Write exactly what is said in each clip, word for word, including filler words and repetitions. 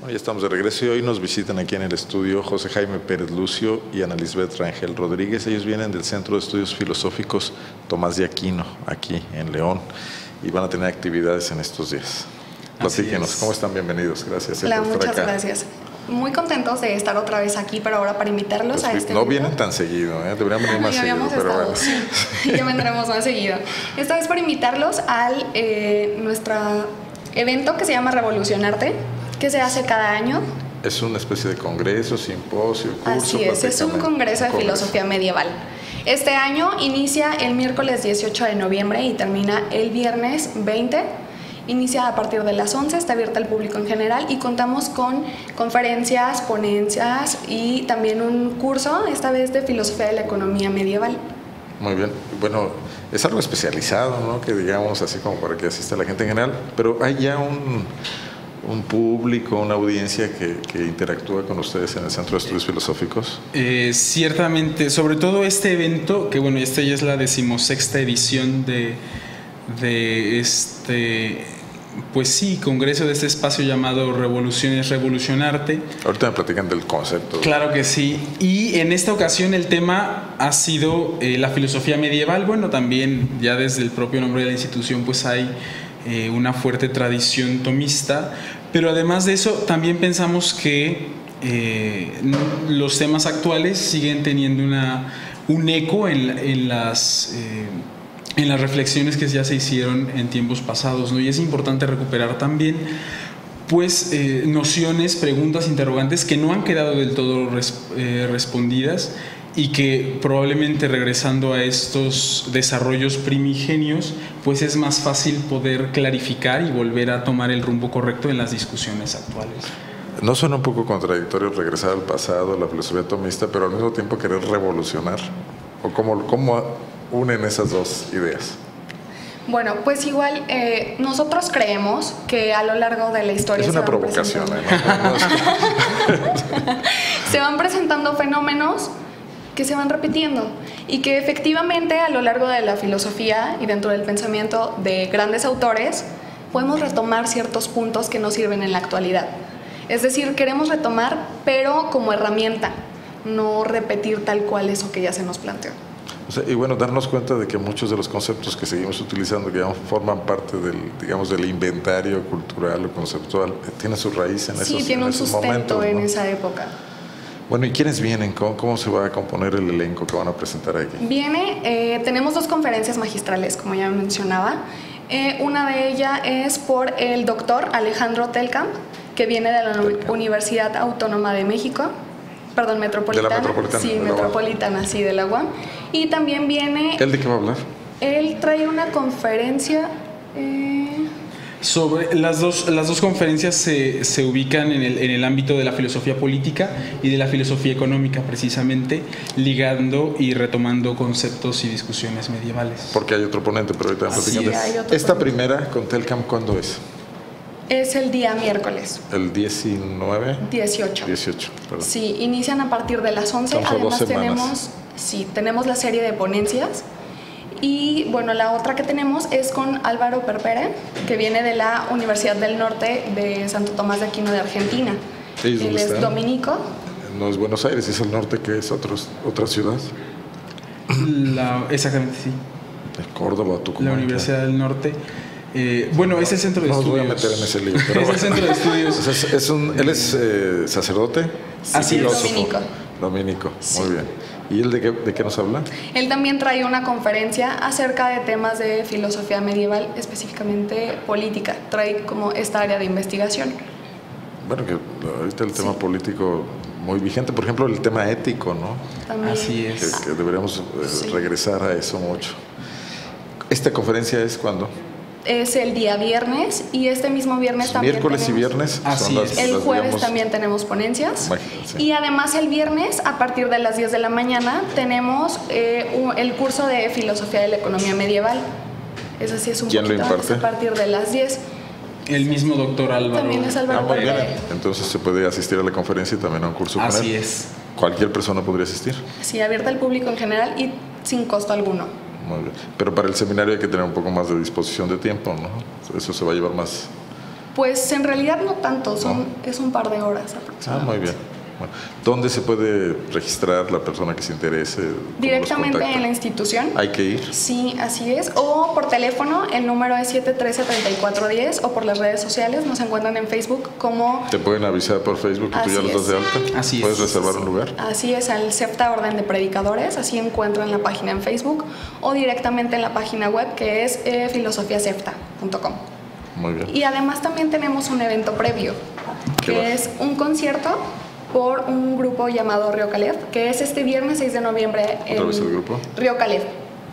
Bueno, ya estamos de regreso y hoy nos visitan aquí en el estudio José Jaime Pérez Lucio y Ana Lisbeth Rangel Rodríguez. Ellos vienen del Centro de Estudios Filosóficos Tomás de Aquino, aquí en León, y van a tener actividades en estos días. Platíquenos, ¿cómo están? Bienvenidos. Gracias. Hola, por muchas estar acá. gracias. Muy contentos de estar otra vez aquí, pero ahora para invitarlos Pues, a este no evento. vienen tan seguido, ¿eh? Deberían venir más ya seguido, habíamos pero estado, bueno. sí. Ya vendremos más seguido. Esta vez para invitarlos al eh, nuestro evento que se llama Revolucionarte, que se hace cada año. Es una especie de congreso, simposio, curso. Así es, es un congreso de un congreso. filosofía medieval. Este año inicia el miércoles dieciocho de noviembre y termina el viernes veinte. Inicia a partir de las once, está abierta al público en general y contamos con conferencias, ponencias y también un curso, esta vez de filosofía de la economía medieval. Muy bien. Bueno, es algo especializado, ¿no? Que digamos así como para que asista la gente en general, pero hay ya un, un público, una audiencia que, que interactúa con ustedes en el Centro de Estudios Filosóficos. Eh, ciertamente, sobre todo este evento, que bueno, esta ya es la decimosexta edición de, de este, pues sí, congreso de este espacio llamado Revoluciones Revolucionarte. Ahorita me platican del concepto. Claro que sí. Y en esta ocasión el tema ha sido eh, la filosofía medieval. Bueno, también ya desde el propio nombre de la institución pues hay eh, una fuerte tradición tomista, pero además de eso también pensamos que eh, los temas actuales siguen teniendo una, un eco en, en las... Eh, en las reflexiones que ya se hicieron en tiempos pasados, ¿no? Y es importante recuperar también pues eh, nociones, preguntas, interrogantes que no han quedado del todo res, eh, respondidas y que probablemente regresando a estos desarrollos primigenios pues es más fácil poder clarificar y volver a tomar el rumbo correcto en las discusiones actuales. ¿No suena un poco contradictorio regresar al pasado, la filosofía tomista, pero al mismo tiempo querer revolucionar? ¿O cómo, cómo unen esas dos ideas? Bueno, pues igual eh, nosotros creemos que a lo largo de la historia es una se van provocación, presentando, ¿eh? se van presentando fenómenos que se van repitiendo y que efectivamente a lo largo de la filosofía y dentro del pensamiento de grandes autores podemos retomar ciertos puntos que nos sirven en la actualidad. Es decir, queremos retomar, pero como herramienta, no repetir tal cual eso que ya se nos planteó. O sea, y bueno, darnos cuenta de que muchos de los conceptos que seguimos utilizando, que digamos, forman parte del, digamos, del inventario cultural o conceptual, tienen su raíz en esos momentos. Sí, tiene un sustento en esa época. Bueno, ¿y quiénes vienen? ¿Cómo, cómo se va a componer el elenco que van a presentar aquí? Viene, eh, tenemos dos conferencias magistrales, como ya mencionaba. Eh, una de ellas es por el doctor Alejandro Telkamp, que viene de la Telkamp. Universidad Autónoma de México. Perdón, metropolitana. De la metropolitana. Sí, metropolitana, sí, de la U A M. Y también viene... ¿Él de qué va a hablar? Él trae una conferencia... Eh... Sobre las dos, las dos conferencias se, se ubican en el, en el ámbito de la filosofía política y de la filosofía económica, precisamente, ligando y retomando conceptos y discusiones medievales. Porque hay otro ponente, pero ahorita sí, hay otro Esta ponente. primera con Telkamp, ¿cuándo es? Es el día miércoles. ¿El diecinueve? dieciocho. dieciocho, perdón. Sí, inician a partir de las once. Son Además dos semanas. tenemos, sí, tenemos la serie de ponencias. Y bueno, la otra que tenemos es con Álvaro Perpere, que viene de la Universidad del Norte de Santo Tomás de Aquino de Argentina. ¿Ellos Él dónde es están? dominico. No es Buenos Aires, es el norte, que es otros, otra ciudad. La, exactamente, sí. Córdoba, Tucumán. La Universidad del Norte. Eh, bueno, es el centro de no estudios. No os voy a meter en ese lío. Pero es bueno. el centro de estudios. O sea, es, es un, ¿él es eh, sacerdote? Sí, Así es es. dominico. Dominico, Sí. muy bien. ¿Y él de qué, de qué nos habla? Él también trae una conferencia acerca de temas de filosofía medieval, específicamente política. Trae como esta área de investigación. Bueno, que ahorita el tema Sí. político muy vigente, por ejemplo, el tema ético, ¿no? También. Así Que, es. que deberíamos eh, Sí. regresar a eso mucho. ¿Esta conferencia es cuándo? Es el día viernes y este mismo viernes también Miércoles tenemos, y viernes Así son las, es. el las, jueves digamos, también tenemos ponencias. Imagínense. Y además el viernes a partir de las diez de la mañana tenemos eh, un, el curso de filosofía de la economía medieval. Eso sí es un ¿Quién lo poquito antes, imparte? a partir de las diez. El mismo doctor Álvaro. También es Álvaro Ah, muy bien. Perpere. Entonces se puede asistir a la conferencia y también a un curso con él. Así es. Cualquier persona podría asistir. Sí, abierta al público en general y sin costo alguno. Muy bien. Pero para el seminario hay que tener un poco más de disposición de tiempo, ¿no? Eso se va a llevar más, Pues en realidad no tanto, son, No. es un par de horas Ah, aproximadamente. muy bien. Bueno, ¿dónde se puede registrar la persona que se interese? ¿Cómo los Directamente contacta? en la institución. ¿Hay que ir? Sí, así es. O por teléfono, el número es siete uno tres, tres cuatro uno cero, o por las redes sociales, nos encuentran en Facebook como... ¿Te pueden avisar por Facebook que tú ya Así los das de es. alta? Así es. ¿Puedes reservar un lugar? Así es, al CEPTA Orden de Predicadores, así encuentran la página en Facebook, o directamente en la página web que es eh, filosofía cepta punto com. Muy bien. Y además también tenemos un evento previo, ¿Qué va? que es un concierto por un grupo llamado Río Caleb, que es este viernes seis de noviembre en ¿Otra vez el grupo? Río Caleb,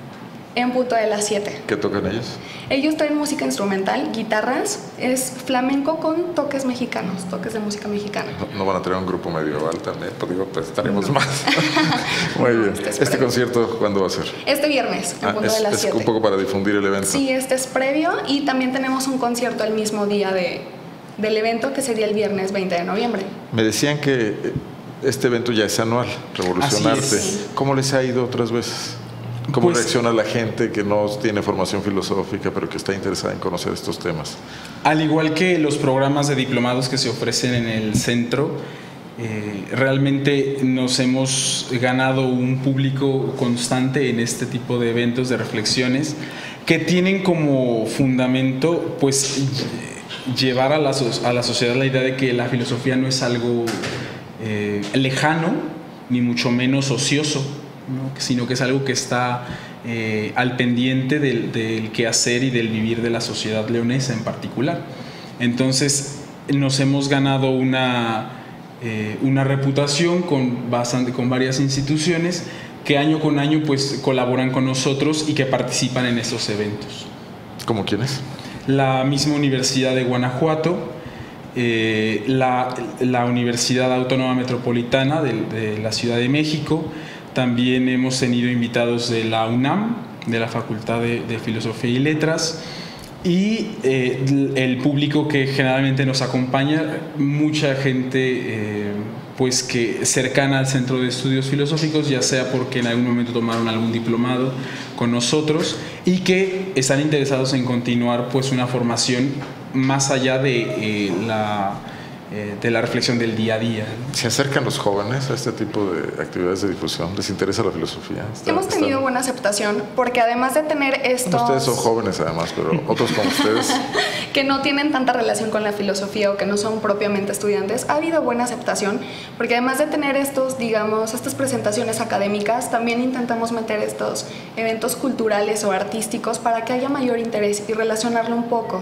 en punto de las siete. ¿Qué tocan ellos? Ellos traen música instrumental, guitarras, es flamenco con toques mexicanos, toques de música mexicana. No, no van a tener un grupo medieval también, pues digo, pues estaremos más. Muy bien. este es ¿Este previo. concierto cuándo va a ser? Este viernes, en Ah, punto es, de las es siete. un poco para difundir el evento. Sí, este es previo y también tenemos un concierto el mismo día de, del evento, que sería el viernes veinte de noviembre. Me decían que eh, este evento ya es anual, Revolucionarte. Así es. ¿Cómo les ha ido otras veces? ¿Cómo Pues- reacciona la gente que no tiene formación filosófica, pero que está interesada en conocer estos temas? Al igual que los programas de diplomados que se ofrecen en el centro, eh, realmente nos hemos ganado un público constante en este tipo de eventos, de reflexiones, que tienen como fundamento, pues, lle- llevar a la, so- a la sociedad la idea de que la filosofía no es algo eh, lejano, ni mucho menos ocioso, ¿no? Sino que es algo que está eh, al pendiente del, del quehacer y del vivir de la sociedad leonesa en particular. Entonces nos hemos ganado una, eh, una reputación con, bastante, con varias instituciones que año con año pues, colaboran con nosotros y que participan en estos eventos. ¿Cómo quiénes? La misma Universidad de Guanajuato, eh, la, la Universidad Autónoma Metropolitana de, de la Ciudad de México. También hemos tenido invitados de la UNAM, de la Facultad de, de Filosofía y Letras, y eh, el público que generalmente nos acompaña, mucha gente eh, pues que cercana al Centro de Estudios Filosóficos, ya sea porque en algún momento tomaron algún diplomado con nosotros y que están interesados en continuar pues una formación más allá de eh, la Eh, de la reflexión del día a día. ¿Se acercan los jóvenes a este tipo de actividades de difusión? ¿Les interesa la filosofía? ¿Está- Hemos tenido están- buena aceptación porque además de tener estos... Bueno, ustedes son jóvenes además, pero otros como ustedes. que no tienen tanta relación con la filosofía o que no son propiamente estudiantes, ha habido buena aceptación, porque además de tener estos, digamos, estas presentaciones académicas, también intentamos meter estos eventos culturales o artísticos para que haya mayor interés y relacionarlo un poco.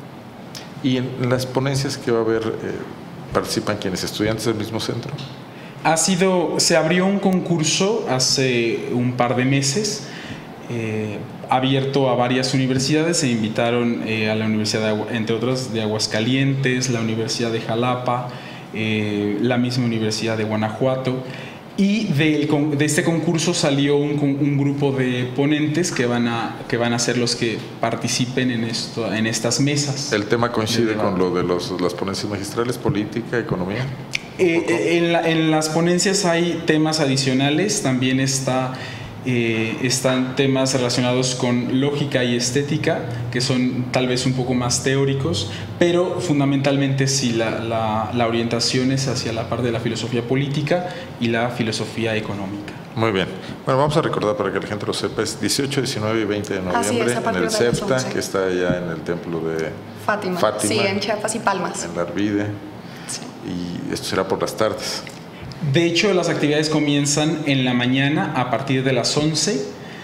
¿Y en las ponencias que va a haber, eh, participan quienes? ¿Estudiantes del mismo centro? Ha sido, se abrió un concurso hace un par de meses, eh, abierto a varias universidades. Se invitaron eh, a la Universidad, de Agua, entre otras, de Aguascalientes, la Universidad de Jalapa, eh, la misma Universidad de Guanajuato. Y del, de este concurso salió un, un grupo de ponentes que van, a, que van a ser los que participen en, esto, en estas mesas. ¿El tema coincide de con debate. lo de los, las ponencias magistrales, política, economía? Eh, en, la, en las ponencias hay temas adicionales, también está, eh, están temas relacionados con lógica y estética, que son tal vez un poco más teóricos, pero fundamentalmente sí, la, la, la orientación es hacia la parte de la filosofía política y la filosofía económica. Muy bien. Bueno, vamos a recordar para que la gente lo sepa, es dieciocho, diecinueve y veinte de Así noviembre es, a en partir el de las CEPTA, once. que está allá en el templo de Fátima, Fátima, sí, en Chiapas y Palmas. en la Arvide, Sí. y esto será por las tardes. De hecho, las actividades comienzan en la mañana a partir de las once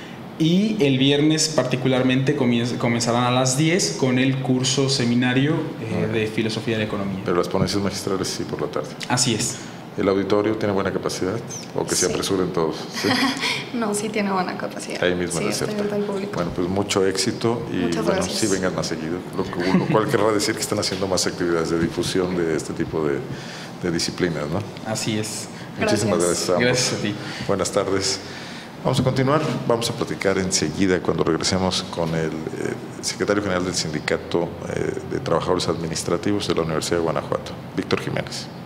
y el viernes particularmente comienz- comenzarán a las diez con el curso seminario eh, de Filosofía de la Economía. Pero las ponencias magistrales sí por la tarde. Así es. ¿El auditorio tiene buena capacidad? ¿O que se Sí. apresuren todos? ¿Sí? No, sí tiene buena capacidad. Ahí mismo sí, en el está CEPTA. abierto al público. Bueno, pues mucho éxito y Muchas bueno, gracias. sí vengan más seguido, lo, que- lo cual querrá decir que están haciendo más actividades de difusión de este tipo de, de disciplinas, ¿no? Así es. Muchísimas gracias a ambos. Gracias a ti. Buenas tardes. Vamos a continuar, vamos a platicar enseguida cuando regresemos con el eh, secretario general del Sindicato eh, de Trabajadores Administrativos de la Universidad de Guanajuato, Víctor Jiménez.